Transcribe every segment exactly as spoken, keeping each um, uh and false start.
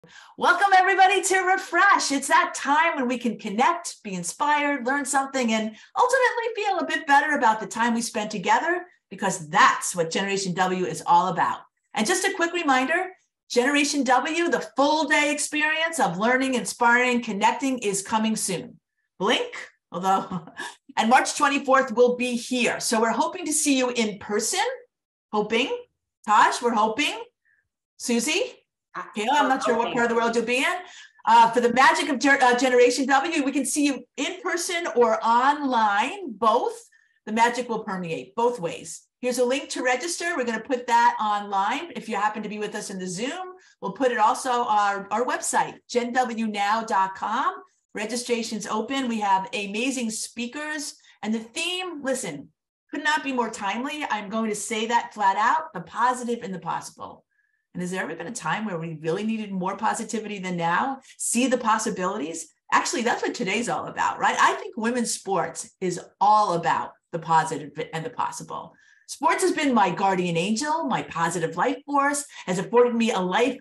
Welcome everybody to Refresh. It's that time when we can connect, be inspired, learn something, and ultimately feel a bit better about the time we spent together, because that's what Generation W is all about. And just a quick reminder, Generation W, the full day experience of learning, inspiring, connecting is coming soon. Blink, although, and March twenty-fourth will be here. So we're hoping to see you in person, hoping. Taj, we're hoping. Suzy? Kayla, I'm not sure what part of the world you'll be in. Uh, for the magic of ger uh, Generation W, we can see you in person or online, both. The magic will permeate both ways. Here's a link to register. We're going to put that online. If you happen to be with us in the Zoom, we'll put it also on our, our website, gen w now dot com. Registration's open. We have amazing speakers. And the theme, listen, could not be more timely. I'm going to say that flat out, the positive and the possible. And has there ever been a time where we really needed more positivity than now? See the possibilities? Actually, that's what today's all about, right? I think women's sports is all about the positive and the possible. Sports has been my guardian angel, my positive life force, has afforded me a life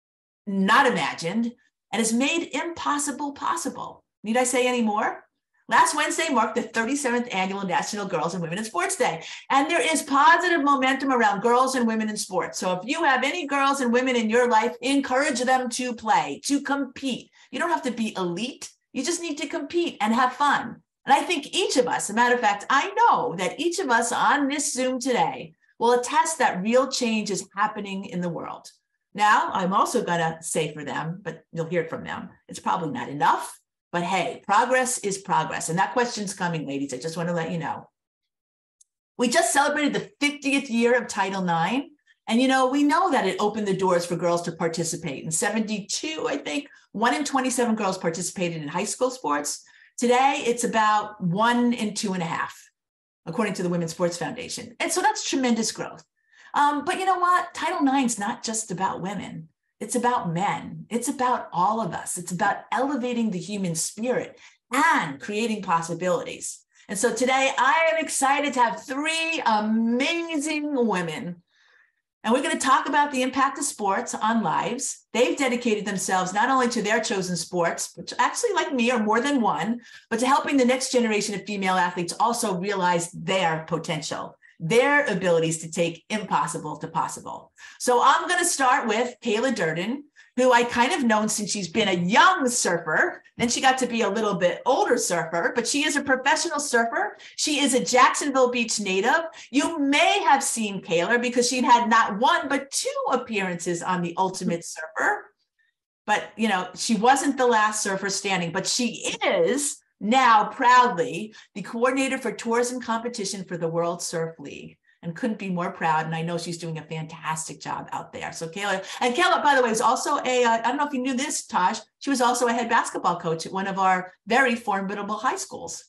not imagined, and has made impossible possible. Need I say any more? Last Wednesday marked the thirty-seventh annual National Girls and Women in Sports Day. And there is positive momentum around girls and women in sports. So if you have any girls and women in your life, encourage them to play, to compete. You don't have to be elite. You just need to compete and have fun. And I think each of us, as a matter of fact, I know that each of us on this Zoom today will attest that real change is happening in the world. Now, I'm also going to say for them, but you'll hear from them, it's probably not enough. But hey, progress is progress. And that question's coming, ladies. I just want to let you know. We just celebrated the fiftieth year of Title nine. And, you know, we know that it opened the doors for girls to participate. In seventy-two, I think, one in twenty-seven girls participated in high school sports. Today, it's about one in two and a half, according to the Women's Sports Foundation. And so that's tremendous growth. Um, but you know what? Title nine is not just about women. It's about men. It's about all of us. It's about elevating the human spirit and creating possibilities. And so today I am excited to have three amazing women. And we're going to talk about the impact of sports on lives. They've dedicated themselves not only to their chosen sports, which actually, like me, are more than one, but to helping the next generation of female athletes also realize their potential, their abilities to take impossible to possible. So I'm going to start with Kayla Durden, who I kind of known since she's been a young surfer. Then she got to be a little bit older surfer, but she is a professional surfer. She is a Jacksonville Beach native. You may have seen Kayla because she'd had not one, but two appearances on The Ultimate Surfer. But, you know, she wasn't the last surfer standing, but she is now proudly the coordinator for tours and competition for the World Surf League, and couldn't be more proud. And I know she's doing a fantastic job out there. So Kayla, and Kayla, by the way, was also a, uh, I don't know if you knew this, Taj, she was also a head basketball coach at one of our very formidable high schools,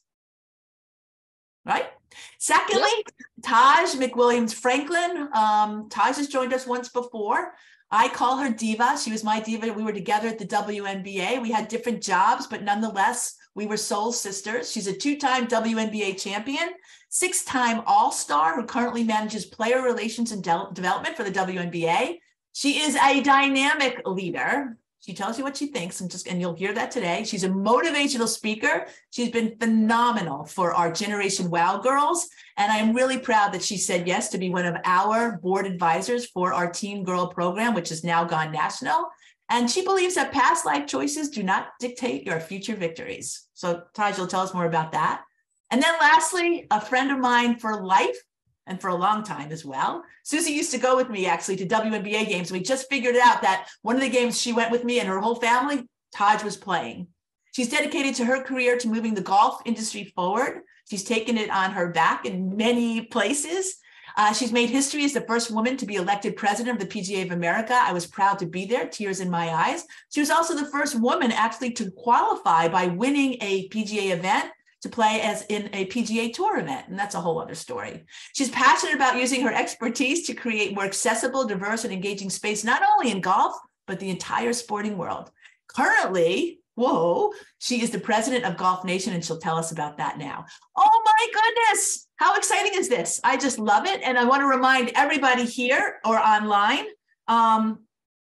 right? Secondly, yep. Taj McWilliams-Franklin. Um, Taj has joined us once before. I call her Diva. She was my diva. We were together at the W N B A. We had different jobs, but nonetheless, we were soul sisters. She's a two-time W N B A champion, six-time All-Star who currently manages player relations and de- development for the W N B A. She is a dynamic leader. She tells you what she thinks, and just and you'll hear that today. She's a motivational speaker. She's been phenomenal for our Generation Wow girls, and I'm really proud that she said yes to be one of our board advisors for our Teen Girl program, which has now gone national. And she believes that past life choices do not dictate your future victories. So Taj will tell us more about that. And then lastly, a friend of mine for life and for a long time as well. Suzy used to go with me actually to W N B A games. We just figured out that one of the games she went with me and her whole family, Taj was playing. She's dedicated to her career to moving the golf industry forward. She's taken it on her back in many places. Uh, she's made history as the first woman to be elected president of the P G A of America. I was proud to be there, tears in my eyes. She was also the first woman actually to qualify by winning a P G A event to play as in a P G A Tour event, and that's a whole other story. She's passionate about using her expertise to create more accessible, diverse, and engaging space, not only in golf, but the entire sporting world. Currently, whoa, she is the president of Golf Nation, and she'll tell us about that now. Oh my goodness, how exciting is this? I just love it, and I want to remind everybody here or online, um,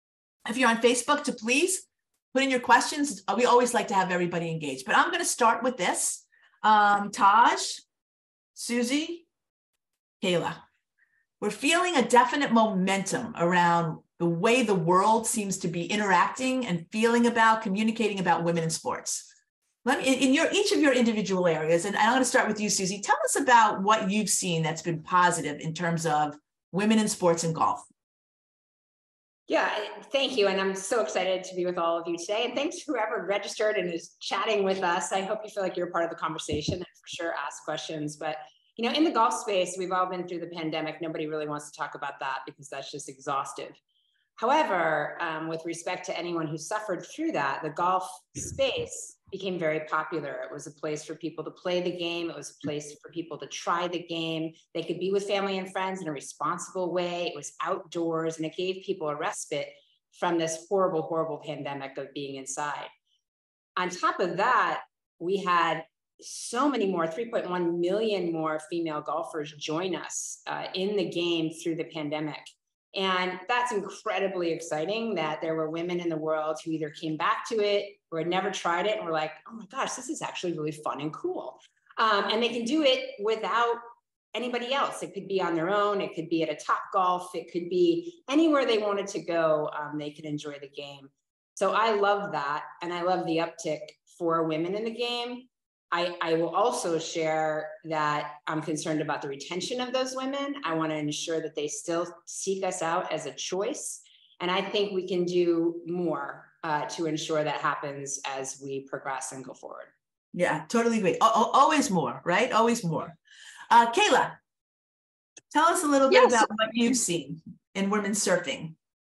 if you're on Facebook, to please put in your questions. We always like to have everybody engaged, but I'm going to start with this. Um, Taj, Suzy, Kayla, we're feeling a definite momentum around the way the world seems to be interacting and feeling about, communicating about women in sports. Let me, in your each of your individual areas, and I'm going to start with you, Suzy. Tell us about what you've seen that's been positive in terms of women in sports and golf. Yeah, thank you. And I'm so excited to be with all of you today. And thanks to whoever registered and is chatting with us. I hope you feel like you're part of the conversation and for sure ask questions. But, you know, in the golf space, we've all been through the pandemic. Nobody really wants to talk about that because that's just exhaustive. However, um, with respect to anyone who suffered through that, the golf space became very popular. It was a place for people to play the game. It was a place for people to try the game. They could be with family and friends in a responsible way. It was outdoors, and it gave people a respite from this horrible, horrible pandemic of being inside. On top of that, we had so many more, three point one million more female golfers join us uh, in the game through the pandemic. And that's incredibly exciting that there were women in the world who either came back to it or had never tried it and were like, oh my gosh, this is actually really fun and cool. Um, and they can do it without anybody else. It could be on their own. It could be at a Top Golf. It could be anywhere they wanted to go. Um, they could enjoy the game. So I love that. And I love the uptick for women in the game. I, I will also share that I'm concerned about the retention of those women. I want to ensure that they still seek us out as a choice. And I think we can do more uh, to ensure that happens as we progress and go forward. Yeah, totally agree. O- always more, right? Always more. Uh, Kayla, tell us a little bit Yes. about what you've seen in women's surfing.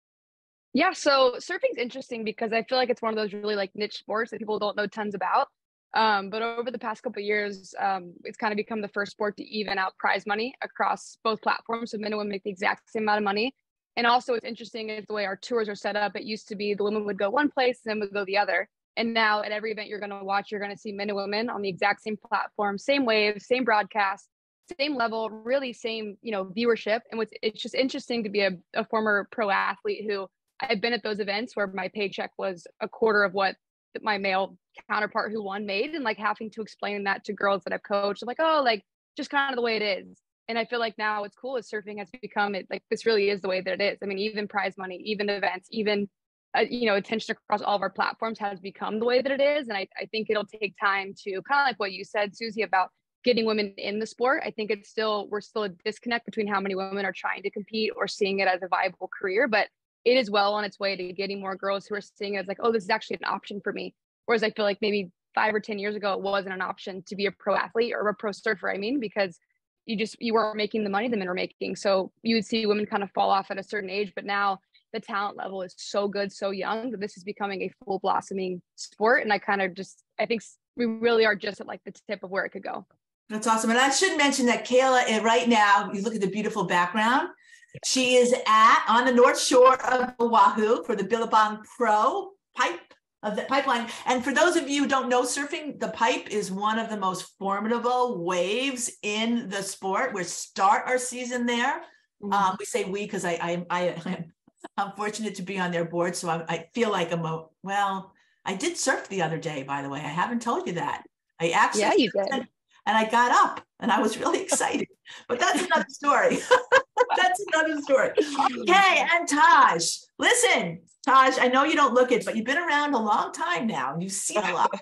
Yeah, so surfing's interesting because I feel like it's one of those really like niche sports that people don't know tons about. Um, but over the past couple of years, um, it's kind of become the first sport to even out prize money across both platforms. So men and women make the exact same amount of money. And also what's interesting is the way our tours are set up. It used to be the women would go one place and then would go the other. And now at every event you're going to watch, you're going to see men and women on the exact same platform, same wave, same broadcast, same level, really same, you know, viewership. And what's, it's just interesting to be a, a former pro athlete who I've been at those events where my paycheck was a quarter of what my male counterpart who won made, and like having to explain that to girls that I've coached, I'm like, oh, like just kind of the way it is. And I feel like now what's cool is surfing has become it, like this really is the way that it is. I mean, even prize money, even events, even uh, you know, attention across all of our platforms has become the way that it is. And I, I think it'll take time to kind of like what you said, Suzy, about getting women in the sport. I think it's still, we're still a disconnect between how many women are trying to compete or seeing it as a viable career, but it is well on its way to getting more girls who are seeing it as like, oh, this is actually an option for me. Whereas I feel like maybe five or ten years ago, it wasn't an option to be a pro athlete or a pro surfer. I mean, because you just, you weren't making the money the men were making. So you would see women kind of fall off at a certain age, but now the talent level is so good, so young that this is becoming a full blossoming sport. And I kind of just, I think we really are just at like the tip of where it could go. That's awesome. And I should mention that Kayla, right now, you look at the beautiful background. She is at on the North Shore of Oahu for the Billabong Pro Pipe of the Pipeline. And for those of you who don't know surfing, the pipe is one of the most formidable waves in the sport. We start our season there. Mm-hmm. Um, we say we because I, I, I, I'm fortunate to be on their board. So I, I feel like I'm, a, well, I did surf the other day, by the way. I haven't told you that. I actually, yeah, you did. And I got up and I was really excited, but that's another story. That's another story. Okay, and Taj, listen, Taj, I know you don't look it, but you've been around a long time now and you've seen a lot.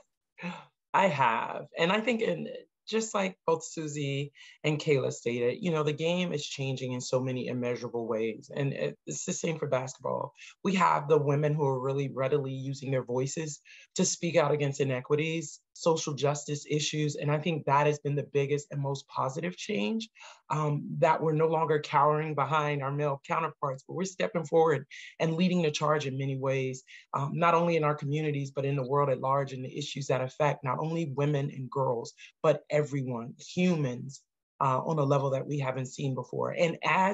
I have. And I think in just like both Suzy and Kayla stated, you know, the game is changing in so many immeasurable ways. And it's the same for basketball. We have the women who are really readily using their voices to speak out against inequities, social justice issues. And I think that has been the biggest and most positive change, um, that we're no longer cowering behind our male counterparts, but we're stepping forward and leading the charge in many ways, um, not only in our communities, but in the world at large, and the issues that affect not only women and girls, but everyone, humans, uh, on a level that we haven't seen before. And as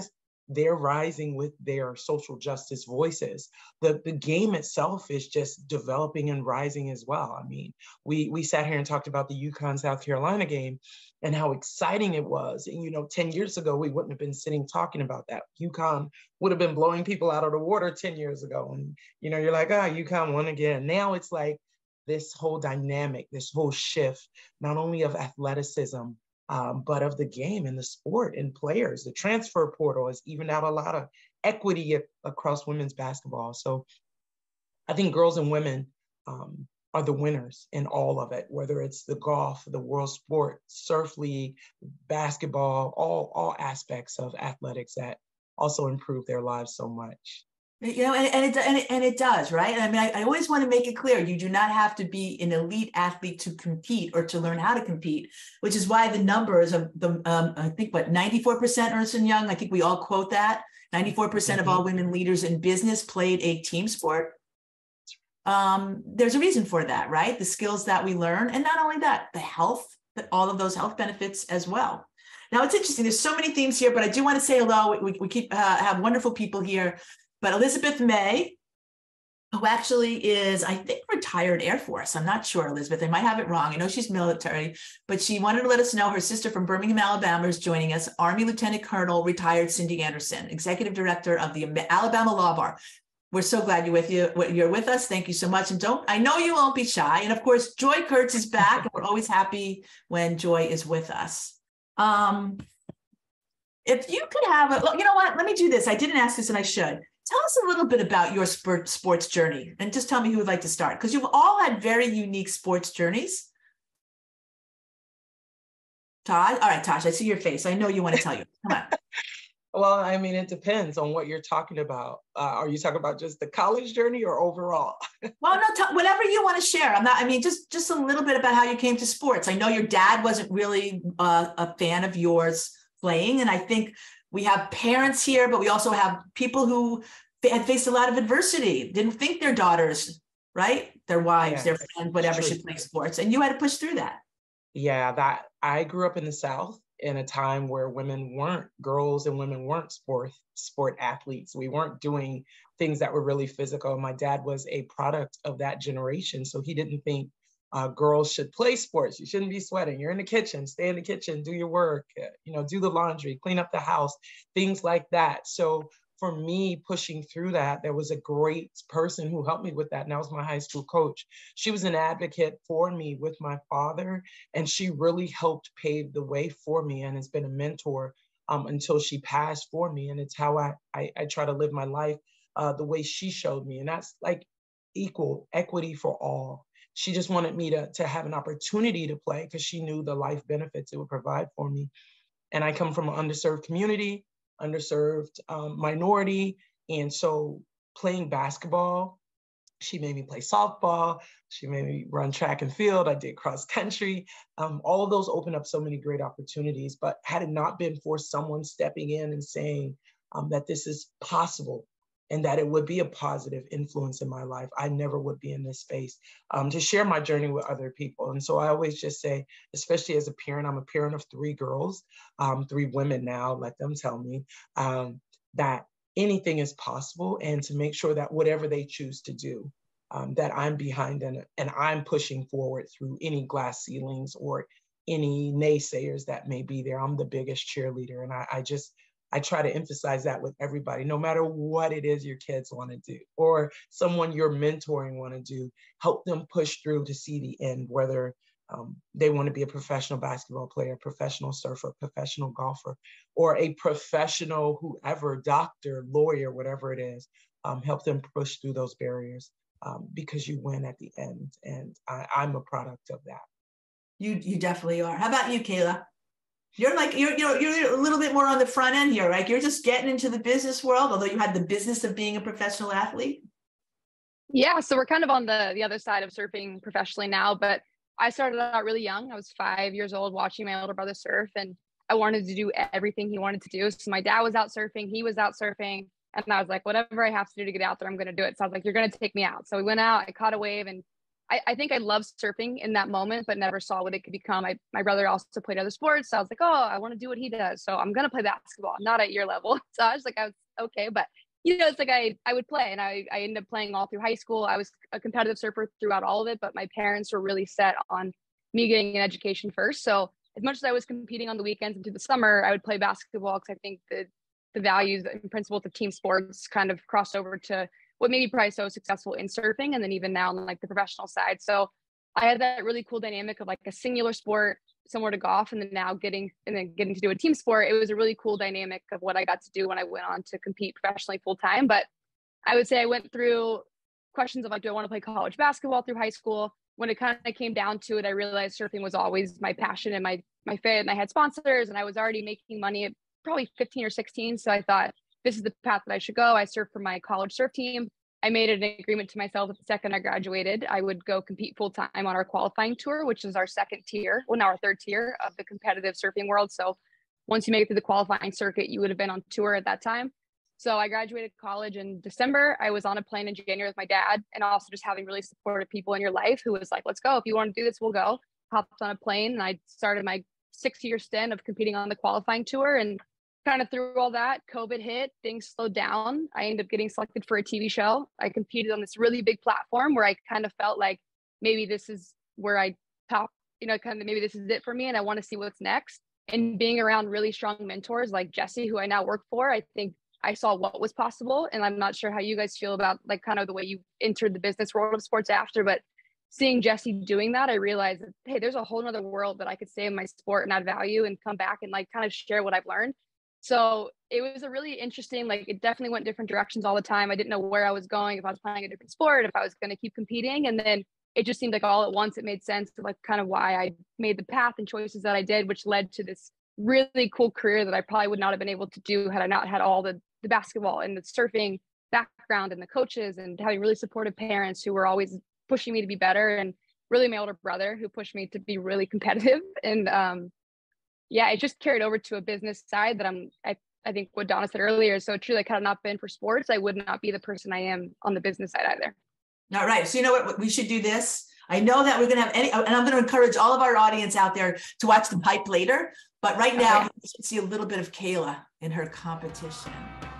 they're rising with their social justice voices. The, the game itself is just developing and rising as well. I mean, we, we sat here and talked about the UConn South Carolina game and how exciting it was. And, you know, ten years ago, we wouldn't have been sitting talking about that. UConn would have been blowing people out of the water ten years ago. And, you know, you're like, ah, UConn won again. Now it's like this whole dynamic, this whole shift, not only of athleticism, um, but of the game and the sport and players. The transfer portal has evened out a lot of equity across women's basketball. So I think girls and women um, are the winners in all of it, whether it's the golf, the world sport, surf league, basketball, all, all aspects of athletics that also improve their lives so much. You know, and, and, it, and, it, and it does, right? And I mean, I, I always want to make it clear, you do not have to be an elite athlete to compete or to learn how to compete, which is why the numbers of the, um, I think, what, ninety-four percent Ernst and Young, I think we all quote that, ninety-four percent mm-hmm. of all women leaders in business played a team sport. Um, there's a reason for that, right? The skills that we learn, and not only that, the health, all of those health benefits as well. Now, it's interesting. There's so many themes here, but I do want to say hello. We, we keep uh, have wonderful people here. But Elizabeth May, who actually is, I think, retired Air Force. I'm not sure, Elizabeth. I might have it wrong. I know she's military, but she wanted to let us know her sister from Birmingham, Alabama is joining us, Army Lieutenant Colonel, retired Cindy Anderson, Executive Director of the Alabama Law Bar. We're so glad you're with you. You're with us. Thank you so much. And don't, I know you won't be shy. And of course, Joy Kurtz is back. And we're always happy when Joy is with us. Um, if you could have a, you know what, let me do this. I didn't ask this and I should. Tell us a little bit about your sport, sports journey and just tell me who would like to start, because you've all had very unique sports journeys. Todd? All right, Tosh, I see your face. I know you want to tell you. Come on. Well, I mean, it depends on what you're talking about. Uh, are you talking about just the college journey or overall? Well, no, t- whatever you want to share. I'm not, I mean, just, just a little bit about how you came to sports. I know your dad wasn't really uh, a fan of yours playing. And I think we have parents here, but we also have people who had faced a lot of adversity, didn't think their daughters, right? Their wives, yes, their friends, whatever, should play sports. And you had to push through that. Yeah, that I grew up in the South in a time where women weren't, girls and women weren't sport, sport athletes. We weren't doing things that were really physical. My dad was a product of that generation. So he didn't think uh, girls should play sports. You shouldn't be sweating. You're in the kitchen, stay in the kitchen, do your work, uh, you know, do the laundry, clean up the house, things like that. So for me, pushing through that, there was a great person who helped me with that. And that was my high school coach. She was an advocate for me with my father, and she really helped pave the way for me and has been a mentor um, until she passed for me. And it's how I, I, I try to live my life uh, the way she showed me. And that's like equal equity for all. She just wanted me to, to have an opportunity to play because she knew the life benefits it would provide for me. And I come from an underserved community, underserved um, minority. And so playing basketball, she made me play softball. She made me run track and field. I did cross country. Um, all of those opened up so many great opportunities. But had it not been for someone stepping in and saying um, that this is possible and that it would be a positive influence in my life, I never would be in this space um, to share my journey with other people. And so I always just say, especially as a parent, I'm a parent of three girls, um, three women now, let them tell me, um, that anything is possible, and to make sure that whatever they choose to do, um, that I'm behind and, and I'm pushing forward through any glass ceilings or any naysayers that may be there. I'm the biggest cheerleader. And I, I just, I try to emphasize that with everybody, no matter what it is your kids want to do or someone you're mentoring want to do, help them push through to see the end, whether um, they want to be a professional basketball player, professional surfer, professional golfer, or a professional whoever, doctor, lawyer, whatever it is, um, help them push through those barriers um, because you win at the end. And I, I'm a product of that. You, you definitely are. How about you, Kayla? You're like, you're, you're, you're a little bit more on the front end here, right? You're just getting into the business world, although you had the business of being a professional athlete. Yeah. So we're kind of on the, the other side of surfing professionally now, but I started out really young. I was five years old watching my older brother surf, and I wanted to do everything he wanted to do. So my dad was out surfing, he was out surfing, and I was like, whatever I have to do to get out there, I'm going to do it. So I was like, you're going to take me out. So we went out, I caught a wave, and I, I think I loved surfing in that moment, but never saw what it could become. I, my brother also played other sports. So I was like, oh, I want to do what he does. So I'm going to play basketball, not at your level. So I was like, I was okay. But, you know, it's like I, I would play, and I, I ended up playing all through high school. I was a competitive surfer throughout all of it, but my parents were really set on me getting an education first. So as much as I was competing on the weekends and through the summer, I would play basketball because I think the, the values and principles of team sports kind of crossed over to what made me probably so successful in surfing, and then even now on like the professional side. So I had that really cool dynamic of like a singular sport similar to golf, and then now getting and then getting to do a team sport. It was a really cool dynamic of what I got to do when I went on to compete professionally full time. But I would say I went through questions of like, do I want to play college basketball through high school? When it kind of came down to it, I realized surfing was always my passion and my my fit, and I had sponsors, and I was already making money at probably fifteen or sixteen. So I thought, this is the path that I should go. I surfed for my college surf team. I made an agreement to myself that the second I graduated, I would go compete full time on our qualifying tour, which is our second tier, well, now our third tier of the competitive surfing world. So once you make it through the qualifying circuit, you would have been on tour at that time. So I graduated college in December. I was on a plane in January with my dad, and also just having really supportive people in your life who was like, let's go. If you want to do this, we'll go. Hopped on a plane, and I started my six year stint of competing on the qualifying tour. And kind of through all that, COVID hit, things slowed down. I ended up getting selected for a T V show. I competed on this really big platform where I kind of felt like maybe this is where I top, you know, kind of maybe this is it for me, and I want to see what's next. And being around really strong mentors like Jesse, who I now work for, I think I saw what was possible. And I'm not sure how you guys feel about like kind of the way you entered the business world of sports after, but seeing Jesse doing that, I realized that, hey, there's a whole nother world that I could stay in my sport and add value and come back and like kind of share what I've learned. So it was a really interesting, like it definitely went different directions all the time. I didn't know where I was going, if I was playing a different sport, if I was going to keep competing. And then it just seemed like all at once, it made sense to like kind of why I made the path and choices that I did, which led to this really cool career that I probably would not have been able to do had I not had all the, the basketball and the surfing background and the coaches and having really supportive parents who were always pushing me to be better, and really my older brother who pushed me to be really competitive. And um, yeah, it just carried over to a business side that I'm, I, I think what Donna said earlier is so true. Like had it not been for sports, I would not be the person I am on the business side either. All right. So you know what, we should do this. I know that we're going to have any, and I'm going to encourage all of our audience out there to watch the pipe later. But right now, okay, you should see a little bit of Kayla in her competition.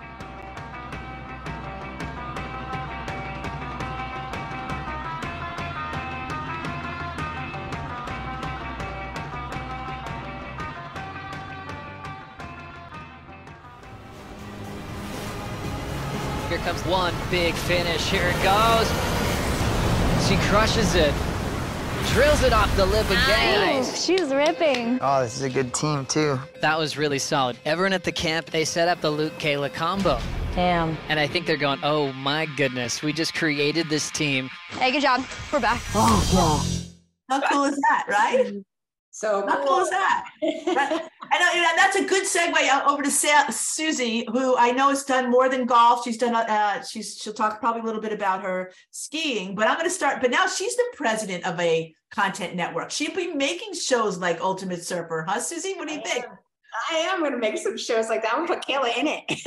Here comes one big finish. Here it goes. She crushes it. Drills it off the lip again. Nice. She was ripping. Oh, this is a good team, too. That was really solid. Everyone at the camp, they set up the Luke Kayla combo. Damn. And I think they're going, oh my goodness, we just created this team. Hey, good job. We're back. Oh, yeah. How cool is that, right? So how cool is that? Right? And uh, that's a good segue over to Sa- Suzy, who I know has done more than golf. She's done. Uh, she's she'll talk probably a little bit about her skiing. But I'm going to start. But now she's the president of a content network. She'll be making shows like Ultimate Surfer, huh, Suzy? What do you I think? Am. I am going to make some shows like that. I'm going to put Kayla in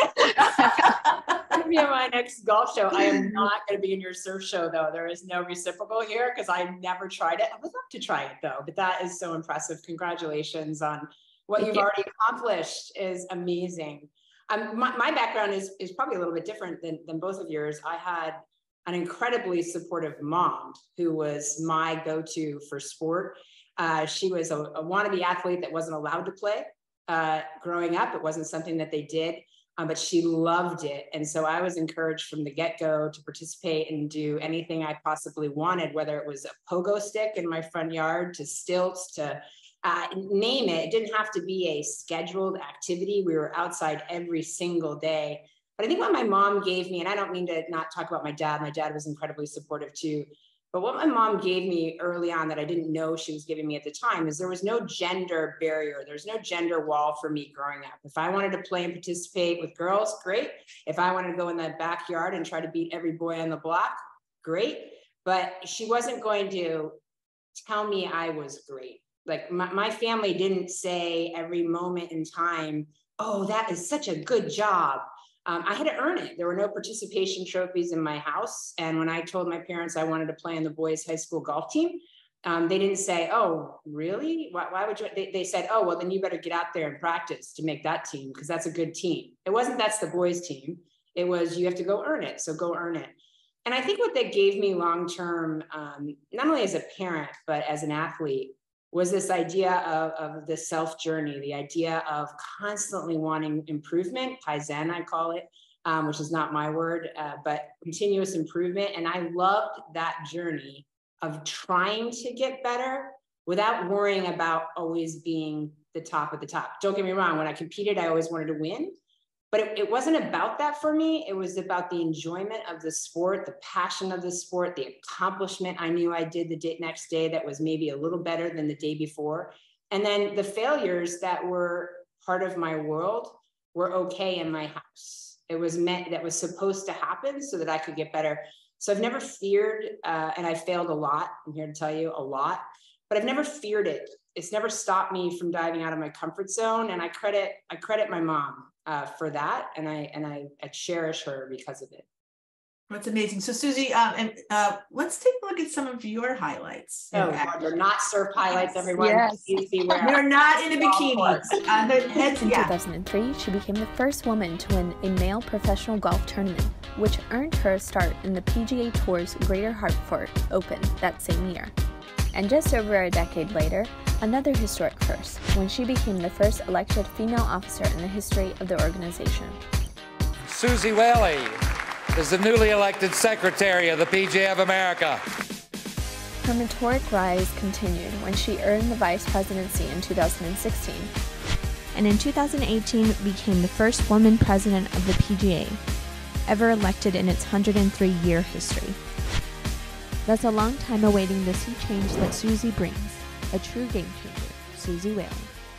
it. Going to be on my next golf show. I am not going to be in your surf show, though. There is no reciprocal here because I never tried it. I would love to try it, though. But that is so impressive. Congratulations on what Thank you've you. already accomplished. Is amazing. Um, my, my background is is probably a little bit different than, than both of yours. I had an incredibly supportive mom who was my go-to for sport. Uh, she was a, a wannabe athlete that wasn't allowed to play. Uh, growing up, it wasn't something that they did, um, but she loved it. And so I was encouraged from the get-go to participate and do anything I possibly wanted, whether it was a pogo stick in my front yard to stilts to uh, name it. It didn't have to be a scheduled activity. We were outside every single day. But I think what my mom gave me, and I don't mean to not talk about my dad, my dad was incredibly supportive too, but what my mom gave me early on that I didn't know she was giving me at the time is there was no gender barrier. There's no gender wall for me growing up. If I wanted to play and participate with girls, great. If I wanted to go in the backyard and try to beat every boy on the block, great. But she wasn't going to tell me I was great. Like my, my family didn't say every moment in time, oh, that is such a good job. Um, I had to earn it. There were no participation trophies in my house. And when I told my parents I wanted to play on the boys' high school golf team, um, they didn't say, oh, really? Why, why would you? They, they said, oh, well, then you better get out there and practice to make that team because that's a good team. It wasn't that's the boys' team. It was you have to go earn it. So go earn it. And I think what that gave me long-term, um, not only as a parent, but as an athlete, was this idea of, of the self journey, the idea of constantly wanting improvement, Kaizen, I call it, um, which is not my word, uh, but continuous improvement. And I loved that journey of trying to get better without worrying about always being the top of the top. Don't get me wrong, when I competed, I always wanted to win, but it, it wasn't about that for me. It was about the enjoyment of the sport, the passion of the sport, the accomplishment I knew I did the day, next day that was maybe a little better than the day before. And then the failures that were part of my world were okay in my house. It was meant, that was supposed to happen so that I could get better. So I've never feared, uh, and I failed a lot. I'm here to tell you a lot, but I've never feared it. It's never stopped me from diving out of my comfort zone. And I credit, I credit my mom uh, for that. And I, and I, I cherish her because of it. That's amazing. So Suzy, um, and uh, let's take a look at some of your highlights. Oh, God, they're not surf highlights, everyone. Yes. You're not in a bikini. Uh, the heads, in yeah. two thousand three, she became the first woman to win a male professional golf tournament, which earned her a start in the P G A Tour's Greater Hartford Open that same year. And just over a decade later, another historic first, when she became the first elected female officer in the history of the organization. Suzy Whaley is the newly elected secretary of the P G A of America. Her meteoric rise continued when she earned the vice presidency in two thousand sixteen, and in two thousand eighteen became the first woman president of the P G A, ever elected in its one hundred three year history. That's a long time awaiting the sea change that Suzy brings, a true game changer, Suzy Whaley.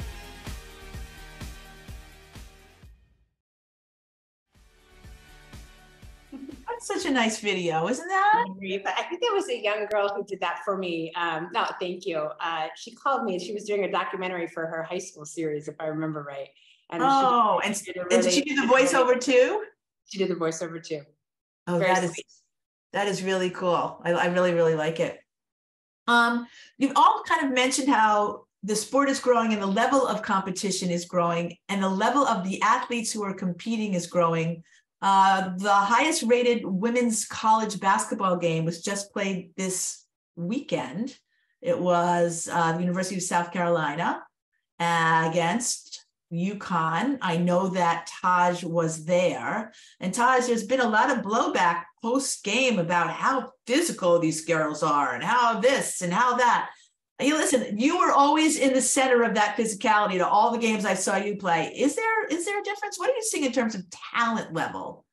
That's such a nice video, isn't that? I think there was a young girl who did that for me. Um, no, thank you. Uh, she called me and she was doing a documentary for her high school series, if I remember right. And oh, she, and, she did, and really, did she do the voiceover too? She did the voiceover too. Oh, Very that sweet. is that is really cool. I, I really, really like it. Um, you've all kind of mentioned how the sport is growing and the level of competition is growing and the level of the athletes who are competing is growing. Uh, the highest rated women's college basketball game was just played this weekend. It was uh, the University of South Carolina uh, against UConn. I know that Taj was there. And Taj, there's been a lot of blowback post-game about how physical these girls are and how this and how that. You listen, you were always in the center of that physicality to all the games I saw you play. Is there is there a difference? What are you seeing in terms of talent level?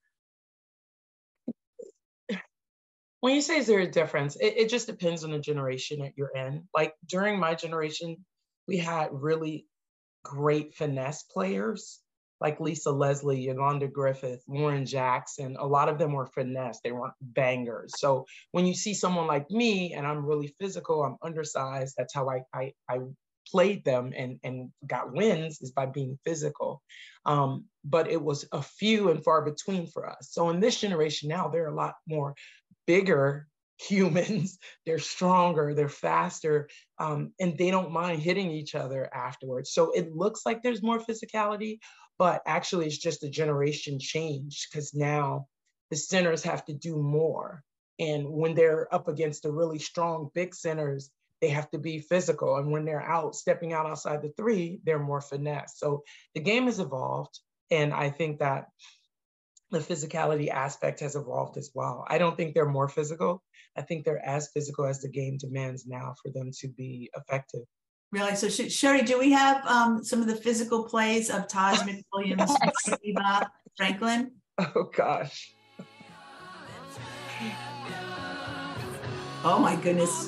When you say is there a difference, it, it just depends on the generation that you're in. Like during my generation, we had really great finesse players like Lisa Leslie, Yolanda Griffith, Lauren Jackson. A lot of them were finesse. They weren't bangers. So when you see someone like me and I'm really physical, I'm undersized, that's how I, I, I played them and, and got wins is by being physical. Um, but it was a few and far between for us. So in this generation now, there are a lot more bigger humans. They're stronger, they're faster, um, and they don't mind hitting each other afterwards. So it looks like there's more physicality, but actually it's just a generation change because now the centers have to do more. And when they're up against the really strong big centers, they have to be physical. And when they're out, stepping out outside the three, they're more finesse. So the game has evolved. And I think that the physicality aspect has evolved as well. I don't think they're more physical. I think they're as physical as the game demands now for them to be effective. Really? So Sh- Sherry, do we have um, some of the physical plays of Taj McWilliams-Franklin? Oh gosh. Oh my goodness.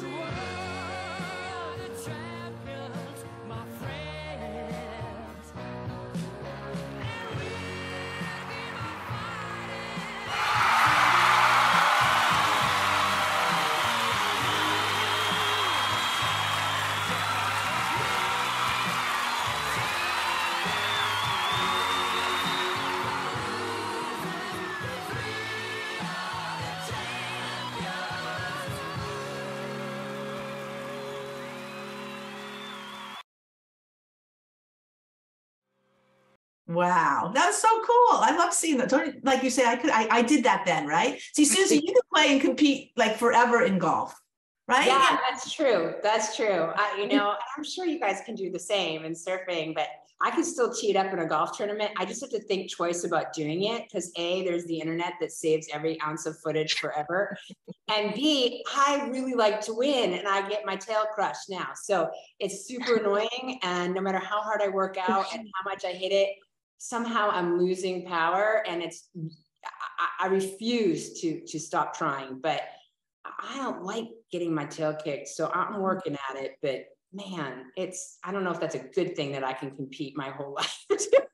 Wow, that was so cool. I love seeing that. Don't, like you said, I could, I, I did that then, right? See, Suzy, you could play and compete like forever in golf, right? Yeah, yeah. That's true. That's true. I, you know, I'm sure you guys can do the same in surfing, but I can still tee it up in a golf tournament. I just have to think twice about doing it because A, there's the internet that saves every ounce of footage forever. And B, I really like to win and I get my tail crushed now. So it's super annoying. And no matter how hard I work out and how much I hit it, somehow I'm losing power and it's, I, I refuse to, to stop trying, but I don't like getting my tail kicked. So I'm working at it, but man, it's, I don't know if that's a good thing that I can compete my whole life.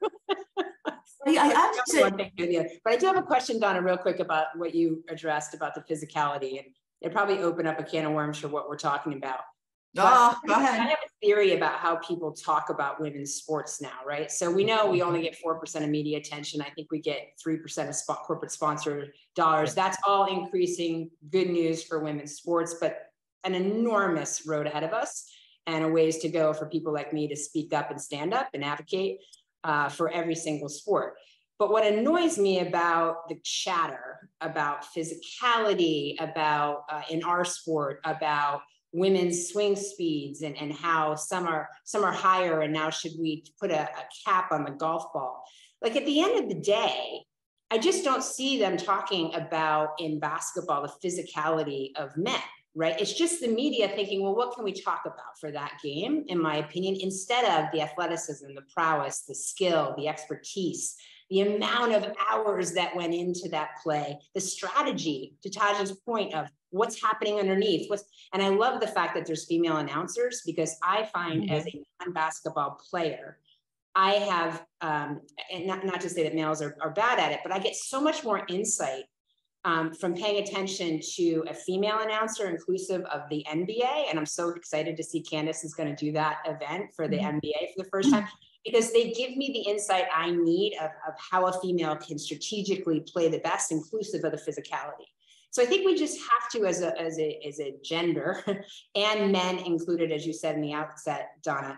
Yeah, I have to say, but I do have a question, Donna, real quick about what you addressed about the physicality, and it probably opened up a can of worms for what we're talking about. Oh, go ahead. I have a theory about how people talk about women's sports now, right? So we know we only get four percent of media attention. I think we get three percent of spot corporate sponsored dollars. That's all increasing, good news for women's sports, but an enormous road ahead of us and a ways to go for people like me to speak up and stand up and advocate uh, for every single sport. But what annoys me about the chatter about physicality, about uh, in our sport, about women's swing speeds and, and how some are some are higher and now should we put a, a cap on the golf ball? Like at the end of the day, I just don't see them talking about in basketball the physicality of men, right? It's just the media thinking, well, what can we talk about for that game, in my opinion, instead of the athleticism, the prowess, the skill, the expertise, the amount of hours that went into that play, the strategy, to Taj's point of what's happening underneath. What's, and I love the fact that there's female announcers, because I find mm-hmm. as a non-basketball player, I have, um, and not, not to say that males are, are bad at it, but I get so much more insight um, from paying attention to a female announcer inclusive of the N B A. And I'm so excited to see Candace is going to do that event for the mm-hmm. N B A for the first time, because they give me the insight I need of, of how a female can strategically play the best, inclusive of the physicality. So I think we just have to, as a, as a, as a gender and men included, as you said in the outset, Donna,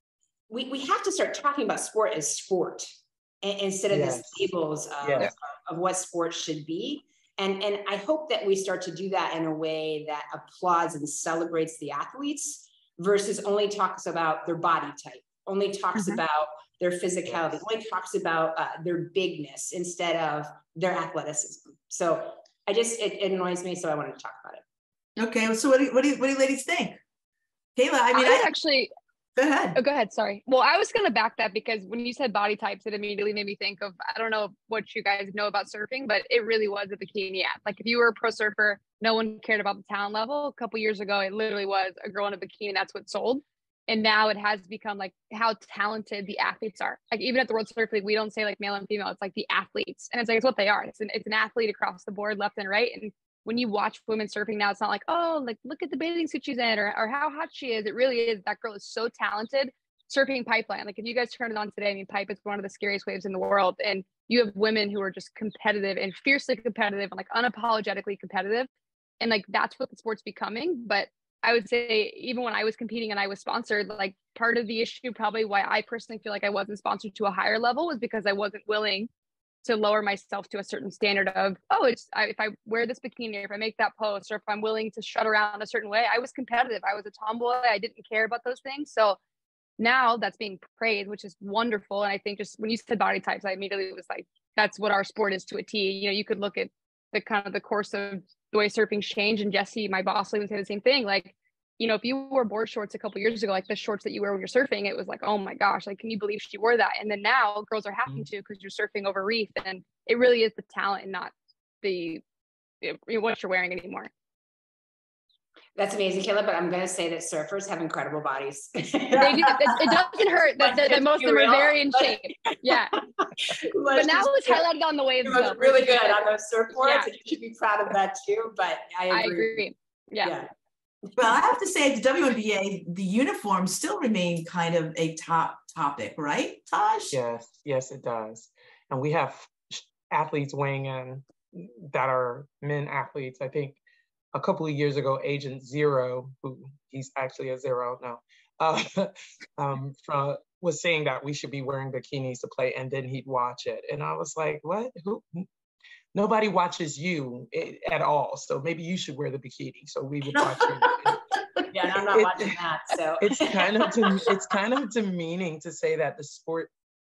we, we have to start talking about sport as sport instead of yes. the labels of, yes. of what sport should be. And, and I hope that we start to do that in a way that applauds and celebrates the athletes versus only talks about their body type, only talks mm-hmm. about their physicality, yes. only talks about uh, their bigness instead of their athleticism. So I just, it, it annoys me, so I wanted to talk about it. Okay, so what do you, what do you, what do you ladies think? Kayla, I mean, I, I actually, go ahead. Oh, go ahead, sorry. Well, I was gonna back that because when you said body types, it immediately made me think of, I don't know what you guys know about surfing, but it really was a bikini ad. Like if you were a pro surfer, no one cared about the talent level. A couple years ago, it literally was a girl in a bikini, that's what sold. And now it has become like how talented the athletes are. Like even at the World Surf League, we don't say like male and female, it's like the athletes. And it's like, it's what they are. It's an, it's an athlete across the board, left and right. And when you watch women surfing now, it's not like, oh, like look at the bathing suit she's in or, or how hot she is. It really is. That girl is so talented. Surfing Pipeline. Like if you guys turn it on today, I mean, pipe is one of the scariest waves in the world. And you have women who are just competitive and fiercely competitive and like unapologetically competitive. And like, that's what the sport's becoming. But I would say even when I was competing and I was sponsored, like part of the issue, probably why I personally feel like I wasn't sponsored to a higher level, was because I wasn't willing to lower myself to a certain standard of, oh, it's I, if I wear this bikini, or if I make that post, or if I'm willing to strut around a certain way. I was competitive. I was a tomboy. I didn't care about those things. So now that's being praised, which is wonderful. And I think just when you said body types, I immediately was like, that's what our sport is to a T. You know, you could look at the kind of the course of the way surfing's changed. And Jesse, my boss, would say the same thing. Like, you know, if you wore board shorts a couple of years ago, like the shorts that you wear when you're surfing, it was like, oh my gosh, like, can you believe she wore that? And then now girls are having to, because you're surfing over reef, and it really is the talent and not the, you know, what you're wearing anymore. That's amazing, Kayla, but I'm going to say that surfers have incredible bodies. They do. It doesn't hurt that, that, that most of them are very in shape. Yeah. But now it's highlighted on the waves. It was really good on those surfboards, yeah. and you should be proud of that too, but I agree. I agree. Yeah. yeah. Well, I have to say, the W N B A, the uniforms still remain kind of a top topic, right, Taj? Yes, yes, it does. And we have athletes weighing in that are men athletes. I think a couple of years ago, Agent Zero, who he's actually a zero now, uh, um, from was saying that we should be wearing bikinis to play, and then he'd watch it. And I was like, what? Who? Nobody watches you at all. So maybe you should wear the bikini. So we would watch you. Yeah, and I'm not it, watching that. So it's kind of to, it's kind of demeaning to say that the sport,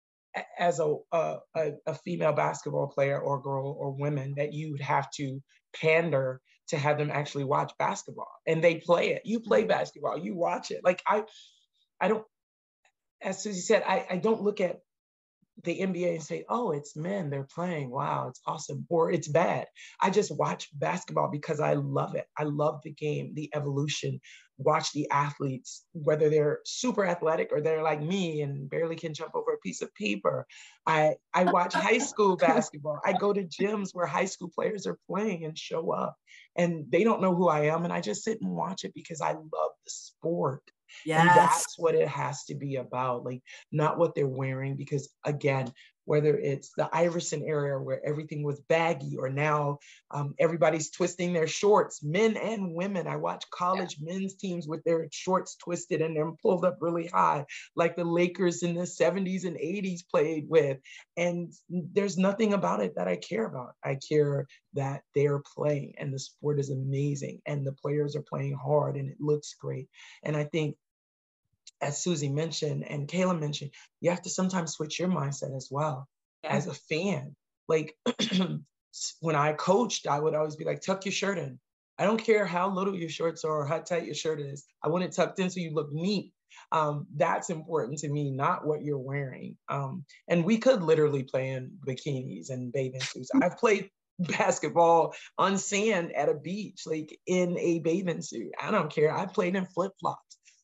as a, a a female basketball player or girl or women, that you would have to pander to have them actually watch basketball, and they play it. You play basketball, you watch it. Like I, I don't. As Suzy said, I I don't look at the N B A and say, oh, it's men, they're playing, wow, it's awesome, or it's bad. I just watch basketball because I love it. I love the game, the evolution, watch the athletes, whether they're super athletic or they're like me and barely can jump over a piece of paper. I, I watch high school basketball. I go to gyms where high school players are playing and show up, and they don't know who I am, and I just sit and watch it because I love the sport. Yes. And that's what it has to be about, like not what they're wearing, because again, whether it's the Iverson era where everything was baggy, or now um, everybody's twisting their shorts, men and women. I watch college yeah. men's teams with their shorts twisted and them pulled up really high, like the Lakers in the seventies and eighties played with. And there's nothing about it that I care about. I care that they're playing, and the sport is amazing, and the players are playing hard, and it looks great. And I think, as Suzy mentioned and Kayla mentioned, you have to sometimes switch your mindset as well. Yeah. As a fan. Like when I coached, I would always be like, tuck your shirt in. I don't care how little your shorts are or how tight your shirt is. I want it tucked in so you look neat. Um, that's important to me, not what you're wearing. Um, and we could literally play in bikinis and bathing suits. I've played basketball on sand at a beach, like in a bathing suit. I don't care. I played in flip-flops.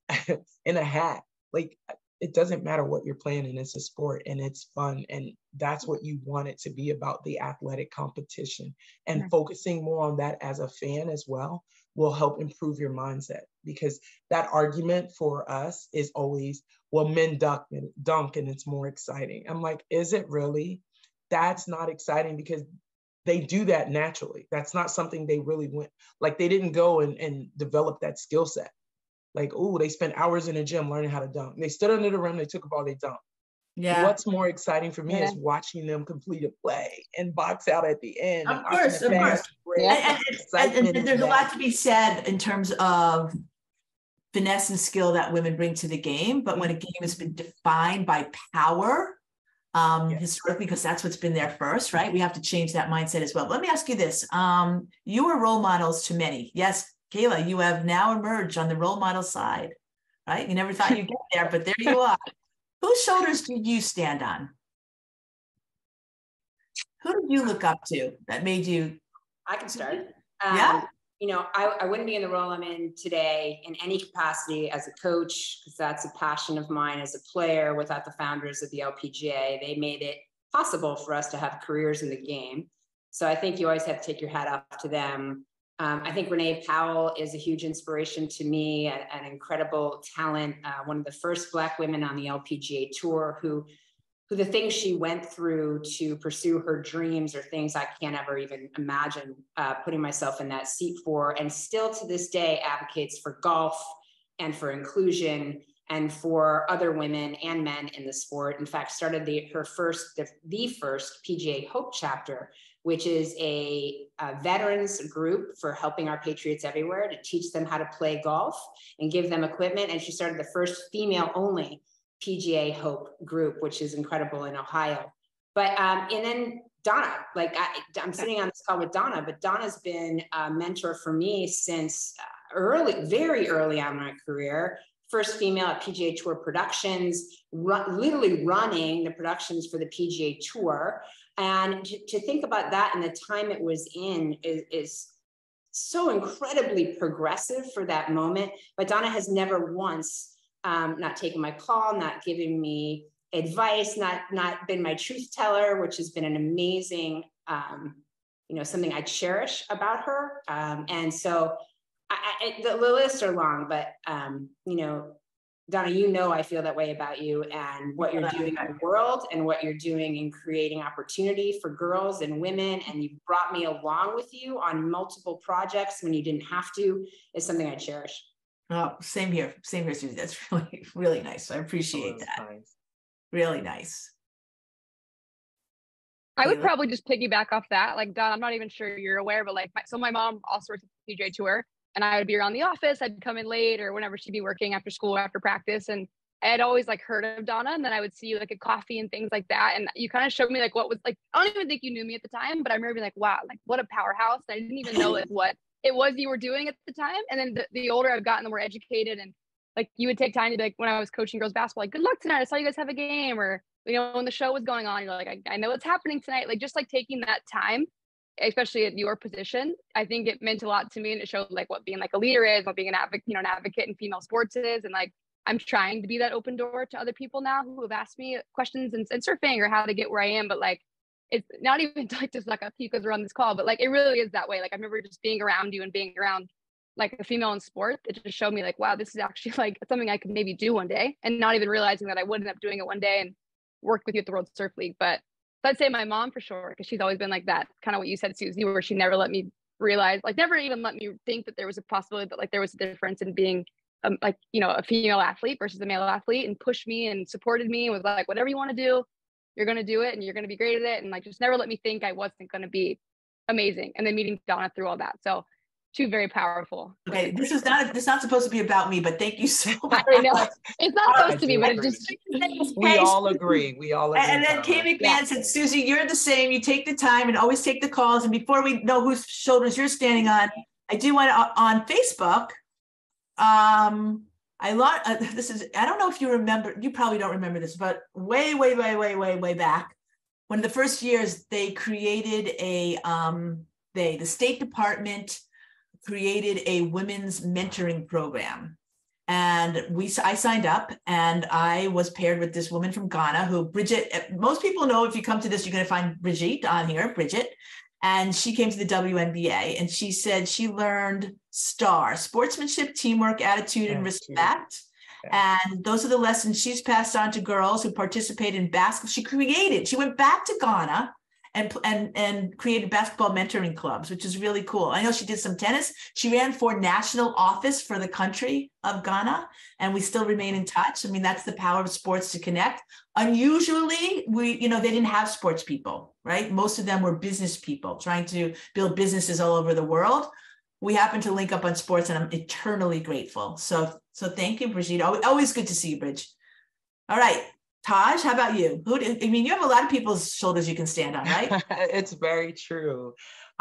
In a hat. Like it doesn't matter what you're playing in, it's a sport and it's fun, and that's what you want it to be about, the athletic competition. And yeah. focusing more on that as a fan as well will help improve your mindset, because that argument for us is always, well, men dunk and dunk and it's more exciting. I'm like, is it really? That's not exciting, because they do that naturally. That's not something they really went, like they didn't go and, and develop that skill set. Like, oh, they spent hours in the gym learning how to dunk. They stood under the rim, they took a ball, they dunked. Yeah. What's more exciting for me yeah. is watching them complete a play and box out at the end. Of course, of course. Yeah. And, and, and there's a lot to be said in terms of finesse and skill that women bring to the game. But when a game has been defined by power, um, yes. historically, because that's what's been there first, right? We have to change that mindset as well. But let me ask you this. Um, you are role models to many. Yes, Kayla, you have now emerged on the role model side, right? You never thought you'd get there, but there you are. Whose shoulders did you stand on? Who did you look up to that made you? I can start. Um, yeah. You know, I, I wouldn't be in the role I'm in today in any capacity as a coach, because that's a passion of mine, as a player, without the founders of the L P G A. They made it possible for us to have careers in the game. So I think you always have to take your hat off to them. Um, I think Renee Powell is a huge inspiration to me, an, an incredible talent, uh, one of the first Black women on the L P G A tour, who, who the things she went through to pursue her dreams are things I can't ever even imagine uh, putting myself in that seat for, and still to this day advocates for golf and for inclusion and for other women and men in the sport. In fact, started the, her first, the, the first P G A Hope chapter, which is a, a veterans group for helping our patriots everywhere to teach them how to play golf and give them equipment. And she started the first female only P G A Hope group, which is incredible, in Ohio. But, um, and then Donna, like I, I'm sitting on this call with Donna, but Donna's been a mentor for me since early, very early on in my career. First female at P G A Tour Productions, run, literally running the productions for the P G A Tour. And to, to think about that and the time it was in is, is so incredibly progressive for that moment. But Donna has never once um, not taken my call, not giving me advice, not, not been my truth teller, which has been an amazing, um, you know, something I cherish about her. Um, and so I, I, the, the lists are long, but, um, you know, Donna, you know, I feel that way about you and what you're doing in the world and what you're doing in creating opportunity for girls and women. And you've brought me along with you on multiple projects when you didn't have to, is something I cherish. Oh, same here. Same here, Suzy. That's really, really nice. I appreciate Oh, that. nice. Really nice. I would Kayla? probably just piggyback off that. Like, Don, I'm not even sure you're aware, but like, my, so my mom also works at the P G A Tour, and I would be around the office. I'd come in late or whenever she'd be working after school, after practice. And I had always like heard of Donna, and then I would see you like at coffee and things like that. And you kind of showed me like what was like, I don't even think you knew me at the time, but I remember being like, wow, like what a powerhouse. And I didn't even know like what it was you were doing at the time. And then the, the older I've gotten, the more educated, and like you would take time to be like, when I was coaching girls basketball, like, good luck tonight. I saw you guys have a game. Or, you know, when the show was going on, you're like, I, I know what's happening tonight. Like, just like taking that time, especially at your position, I think it meant a lot to me. And it showed like what being like a leader is, what being an advocate, you know, an advocate in female sports is. And like, I'm trying to be that open door to other people now who have asked me questions and, and surfing or how to get where I am. But like, it's not even like just like a few because we're on this call, but like, it really is that way. Like, I remember just being around you and being around like a female in sport. It just showed me like, wow, this is actually like something I could maybe do one day, and not even realizing that I would end up doing it one day and work with you at the World Surf League. But so I'd say my mom for sure, because she's always been like that, kind of what you said, Suzy, where she never let me realize, like never even let me think that there was a possibility, but like there was a difference in being um, like, you know, a female athlete versus a male athlete, and pushed me and supported me and was like, whatever you want to do, you're going to do it and you're going to be great at it. And like, just never let me think I wasn't going to be amazing. And then meeting Donna through all that. So two very powerful. Okay, this is not this is not supposed to be about me, but thank you so much. I know. It's not I supposed to be, do but it agree. just We all agree. We all agree. And then Kay Donna. McMahon Yeah. said, Suzy, you're the same. You take the time and always take the calls. And before we know whose shoulders you're standing on, I do want to, on Facebook, um, I lot uh, this is, I don't know if you remember, you probably don't remember this, but way, way, way, way, way, way back, one of the first years they created a, um, they, the State Department created a women's mentoring program. And we, I signed up, and I was paired with this woman from Ghana who, Bridget, most people know, if you come to this, you're going to find Brigitte on here, Bridget. And she came to the W N B A, and she said she learned STAR, sportsmanship, teamwork, attitude, and respect. Yeah. And those are the lessons she's passed on to girls who participate in basketball. She created, she went back to Ghana and, and, and created basketball mentoring clubs, which is really cool. I know she did some tennis. She ran for national office for the country of Ghana, and we still remain in touch. I mean, that's the power of sports to connect. Unusually, we, you know, they didn't have sports people, right? Most of them were business people trying to build businesses all over the world. We happen to link up on sports, and I'm eternally grateful. So, so thank you, Brigitte. Always good to see you, Bridge. All right. Taj, how about you? Who do, I mean, you have a lot of people's shoulders you can stand on, right? It's very true.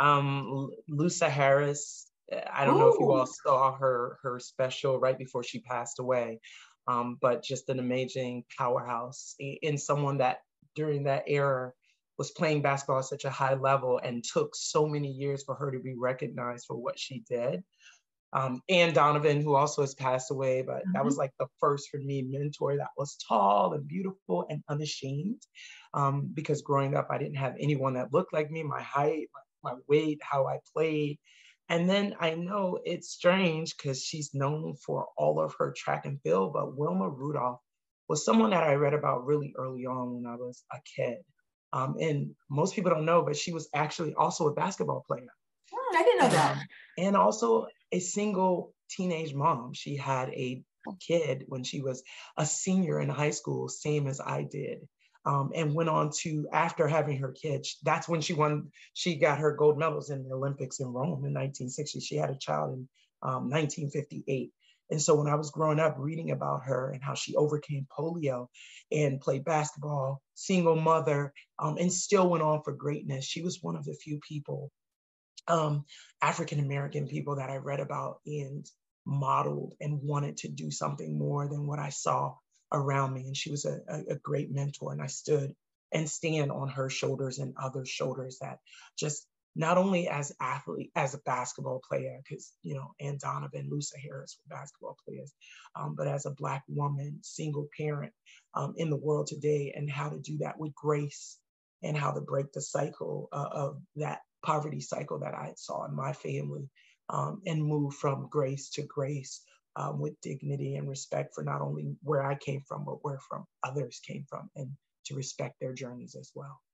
Um, Lusa Harris, I don't Ooh. know if you all saw her, her special right before she passed away, um, but just an amazing powerhouse in someone that during that era was playing basketball at such a high level and took so many years for her to be recognized for what she did. Um, Ann Donovan, who also has passed away, but mm-hmm. that was like the first for me mentor that was tall and beautiful and unashamed. Um, because growing up, I didn't have anyone that looked like me, my height, my, my weight, how I played. And then I know it's strange because she's known for all of her track and field, but Wilma Rudolph was someone that I read about really early on when I was a kid. Um, and most people don't know, but she was actually also a basketball player. Mm, I didn't know that. Um, and also a single teenage mom. She had a kid when she was a senior in high school, same as I did. Um, and went on to, after having her kid, that's when she won, she got her gold medals in the Olympics in Rome in nineteen sixty. She had a child in um, nineteen fifty-eight. And so when I was growing up reading about her and how she overcame polio and played basketball, single mother, um, and still went on for greatness, she was one of the few people, um, African-American people that I read about and modeled and wanted to do something more than what I saw around me. And she was a, a, a great mentor, and I stood and stand on her shoulders and others' shoulders that just not only as athlete, as a basketball player, because, you know, Ann Donovan, Lusa Harris were basketball players, um, but as a Black woman, single parent um, in the world today, and how to do that with grace and how to break the cycle uh, of that poverty cycle that I saw in my family um, and move from grace to grace um, with dignity and respect for not only where I came from, but where from others came from, and to respect their journeys as well.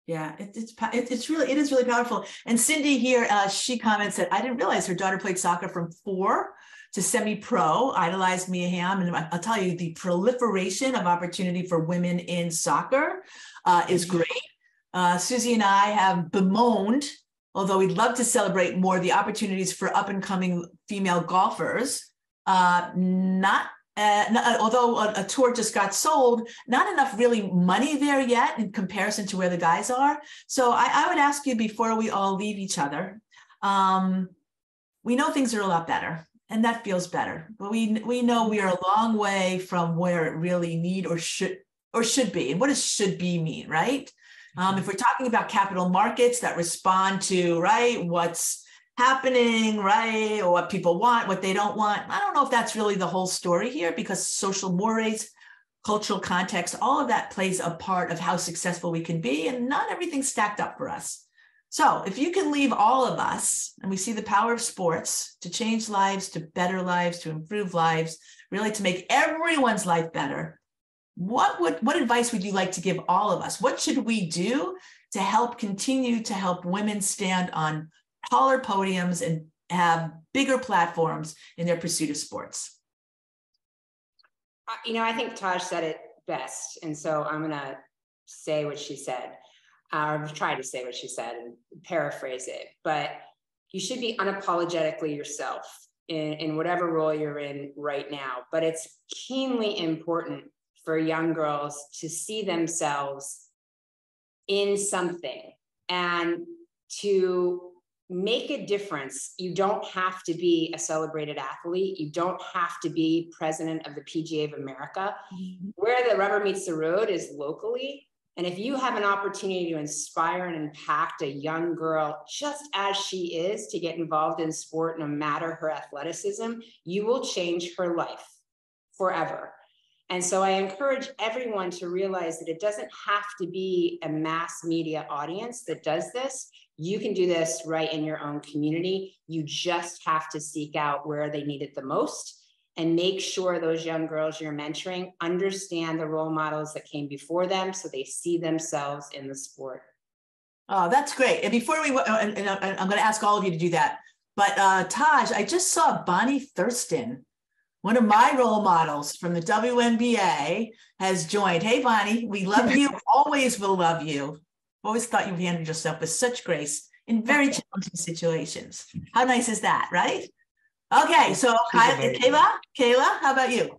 Yeah, it, it's it's really it is really powerful. And Cindy here, uh, she comments that I didn't realize her daughter played soccer from four to semi-pro, idolized Mia Hamm, and I'll tell you, the proliferation of opportunity for women in soccer uh, is great. Uh, Suzy and I have bemoaned, although we'd love to celebrate more, the opportunities for up-and-coming female golfers. Uh, not Uh, although a, a tour just got sold, not enough really money there yet in comparison to where the guys are. So I, I would ask you before we all leave each other, um, we know things are a lot better and that feels better, but we we know we are a long way from where it really need or should or should be. And what does should be mean, right? Um, if we're talking about capital markets that respond to, right, what's happening, right, or what people want, what they don't want, I don't know if that's really the whole story here, because social mores, cultural context, all of that plays a part of how successful we can be, and not everything's stacked up for us. So if you can leave all of us, and we see the power of sports to change lives, to better lives, to improve lives, really to make everyone's life better, what would what advice would you like to give all of us? What should we do to help continue to help women stand on taller podiums and have bigger platforms in their pursuit of sports? You know, I think Taj said it best, and so I'm going to say what she said, or try to say what she said and paraphrase it. But you should be unapologetically yourself in, in whatever role you're in right now. But it's keenly important for young girls to see themselves in something and to make a difference. You don't have to be a celebrated athlete. You don't have to be president of the P G A of America. Mm-hmm. Where the rubber meets the road is locally. And if you have an opportunity to inspire and impact a young girl just as she is to get involved in sport, no matter her athleticism, you will change her life forever. And so I encourage everyone to realize that it doesn't have to be a mass media audience that does this. You can do this right in your own community. You just have to seek out where they need it the most and make sure those young girls you're mentoring understand the role models that came before them so they see themselves in the sport. Oh, that's great. And before we, and, and I'm going to ask all of you to do that, but uh, Taj, I just saw Bonnie Thurston, one of my role models from the W N B A, has joined. Hey, Bonnie, we love you. Always will love you. Always thought you handled yourself with such grace in very challenging situations. How nice is that, right? Okay, so Kayla, Kayla, Kayla, how about you?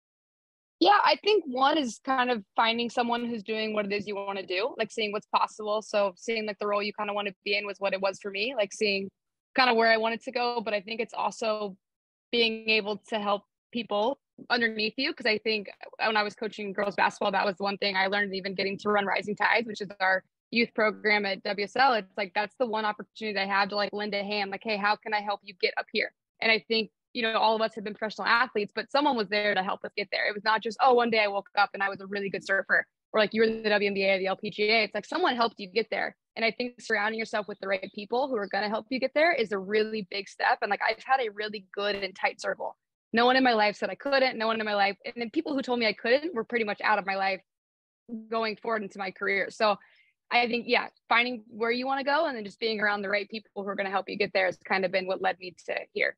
Yeah, I think one is kind of finding someone who's doing what it is you want to do, like seeing what's possible. So seeing like the role you kind of want to be in was what it was for me, like seeing kind of where I wanted to go. But I think it's also being able to help people underneath you. Because I think when I was coaching girls basketball, that was the one thing I learned, even getting to run Rising Tides, which is our youth program at W S L. It's like, that's the one opportunity I had to like lend a hand, like, hey, how can I help you get up here? And I think, you know, all of us have been professional athletes, but someone was there to help us get there. It was not just, oh, one day I woke up and I was a really good surfer, or like you were in the W N B A or the L P G A. It's like someone helped you get there. And I think surrounding yourself with the right people who are going to help you get there is a really big step. And like, I've had a really good and tight circle. No one in my life said I couldn't. No one in my life. And then people who told me I couldn't were pretty much out of my life going forward into my career. So I think, yeah, finding where you want to go and then just being around the right people who are going to help you get there has kind of been what led me to here.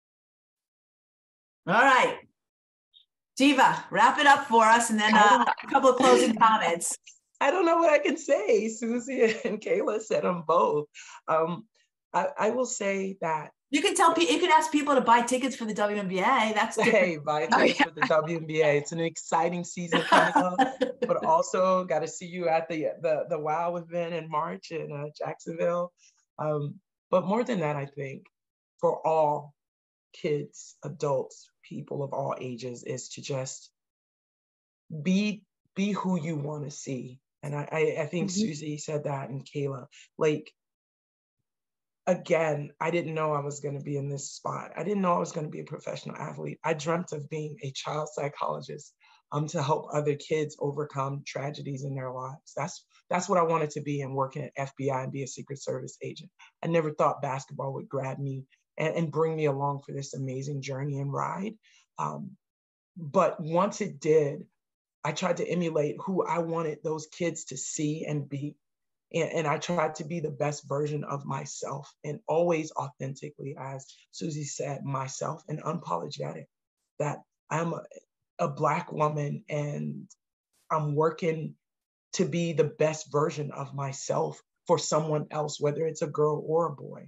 All right. Diva, wrap it up for us, and then uh, a couple of closing comments. I don't know what I can say. Suzy and Kayla said them both. Um, I, I will say that you can tell people, you can ask people to buy tickets for the W N B A. That's different. Hey, buy tickets oh, yeah. for the W N B A. It's an exciting season coming up, but also got to see you at the the the WOW event in March in uh, Jacksonville. Um, but more than that, I think for all kids, adults, people of all ages, is to just be be who you want to see. And I I, I think mm-hmm. Suzy said that, and Kayla, like, again, I didn't know I was going to be in this spot. I didn't know I was going to be a professional athlete. I dreamt of being a child psychologist um, to help other kids overcome tragedies in their lives. That's that's what I wanted to be, and working at F B I and be a Secret Service agent. I never thought basketball would grab me and, and bring me along for this amazing journey and ride. Um, but once it did, I tried to emulate who I wanted those kids to see and be. And, and I tried to be the best version of myself, and always authentically, as Suzy said, myself, and unapologetic, that I'm a, a Black woman and I'm working to be the best version of myself for someone else, whether it's a girl or a boy.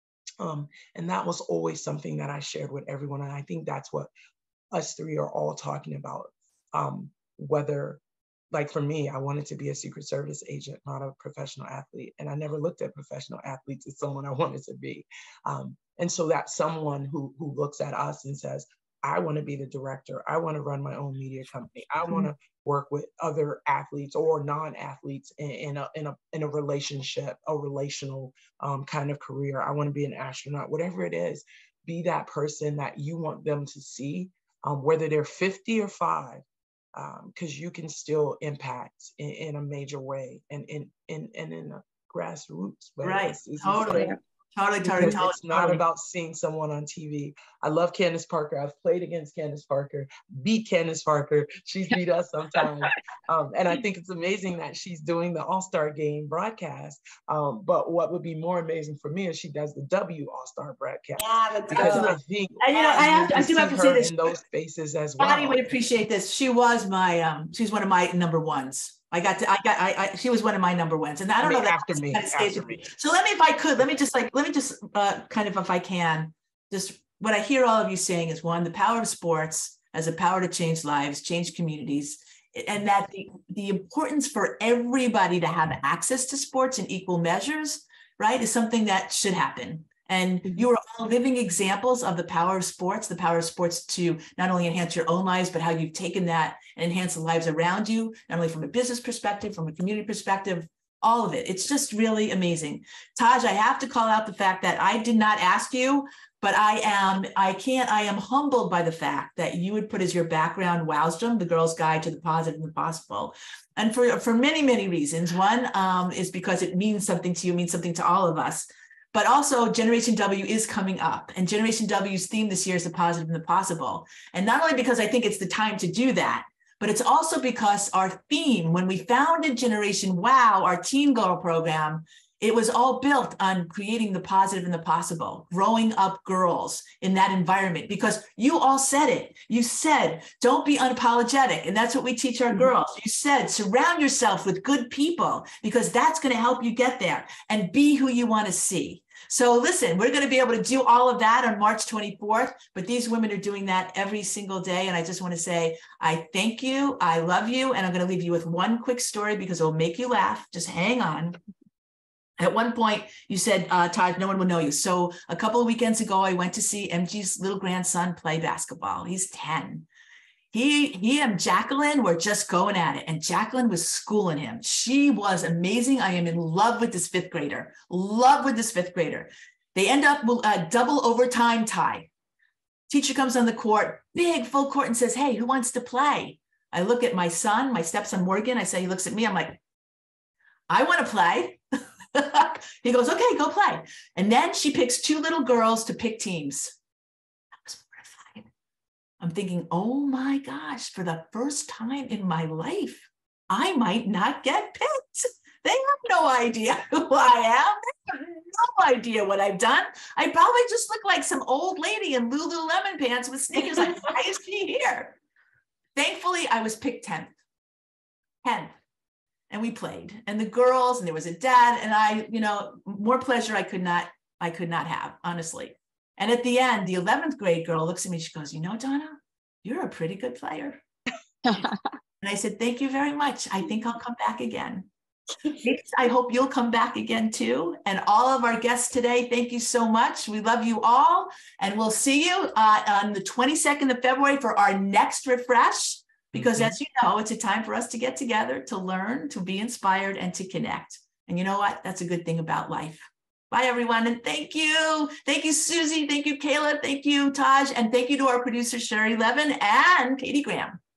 Um, and that was always something that I shared with everyone. And I think that's what us three are all talking about. Um, whether, like for me, I wanted to be a Secret Service agent, not a professional athlete. And I never looked at professional athletes as someone I wanted to be. Um, and so that's someone who, who looks at us and says, I want to be the director. I want to run my own media company. I want to work with other athletes or non-athletes in, in, a, in, a, in a relationship, a relational um, kind of career. I want to be an astronaut, whatever it is. Be that person that you want them to see, um, whether they're fifty or five, because um, you can still impact in, in a major way and in, in, in, in a grassroots way. Right, totally. Said. Totally, totally, Because totally. it's not totally. about seeing someone on T V. I love Candace Parker. I've played against Candace Parker, beat Candace Parker. She's beat us sometimes. Um, and I think it's amazing that she's doing the All-Star Game broadcast. Um, but what would be more amazing for me is she does the W All-Star broadcast. Yeah, that's because good. I think and you know, I have to, I do have to say this in those spaces as well. Bonnie would appreciate this. She was my, um, she's one of my number ones. I got to, I got, I, I, she was one of my number ones, and I don't I mean, know that after me, kind of after me. So let me, if I could, let me just like, let me just uh, kind of, if I can, just what I hear all of you saying is, one, the power of sports as a power to change lives, change communities, and that the, the importance for everybody to have access to sports in equal measures, right, is something that should happen. And you are all living examples of the power of sports, the power of sports to not only enhance your own lives, but how you've taken that and enhanced the lives around you, not only from a business perspective, from a community perspective, all of it. It's just really amazing. Taj, I have to call out the fact that I did not ask you, but I am, I can't, I am humbled by the fact that you would put as your background Wowstrom, the Girl's Guide to the Positive and the Possible. And for, for many, many reasons. One um, is because it means something to you, means something to all of us. But also Generation W is coming up, and Generation W's theme this year is the positive and the possible. And not only because I think it's the time to do that, but it's also because our theme, when we founded Generation Wow, our Teen Girl program, it was all built on creating the positive and the possible, growing up girls in that environment, because you all said it. You said, don't be unapologetic. And that's what we teach our girls. You said, surround yourself with good people, because that's going to help you get there, and be who you want to see. So listen, we're going to be able to do all of that on March twenty-fourth, but these women are doing that every single day. And I just want to say, I thank you. I love you. And I'm going to leave you with one quick story because it'll make you laugh. Just hang on. At one point, you said, uh, Todd, no one will know you. So a couple of weekends ago, I went to see M G's little grandson play basketball. He's ten. He, he and Jacqueline were just going at it, and Jacqueline was schooling him. She was amazing. I am in love with this fifth grader, love with this fifth grader. They end up with a double overtime tie. Teacher comes on the court, big full court, and says, hey, who wants to play? I look at my son, my stepson, Morgan. I say, he looks at me. I'm like, I want to play. He goes, okay, go play. And then she picks two little girls to pick teams. I was mortified. I'm thinking, oh my gosh, for the first time in my life, I might not get picked. They have no idea who I am. They have no idea what I've done. I probably just look like some old lady in Lululemon pants with sneakers. Like, why is she here? Thankfully, I was picked tenth. tenth. And we played, and the girls, and there was a dad, and I, you know, more pleasure I could not, I could not have, honestly. And at the end, the eleventh grade girl looks at me, she goes, you know, Donna, you're a pretty good player. And I said, thank you very much. I think I'll come back again. I hope you'll come back again too. And all of our guests today, thank you so much. We love you all. And we'll see you uh, on the twenty-second of February for our next refresh. Because mm-hmm. as you know, it's a time for us to get together, to learn, to be inspired, and to connect. And you know what? That's a good thing about life. Bye, everyone. And thank you. Thank you, Suzy. Thank you, Kayla. Thank you, Taj. And thank you to our producer, Sherry Levin and Katie Graham.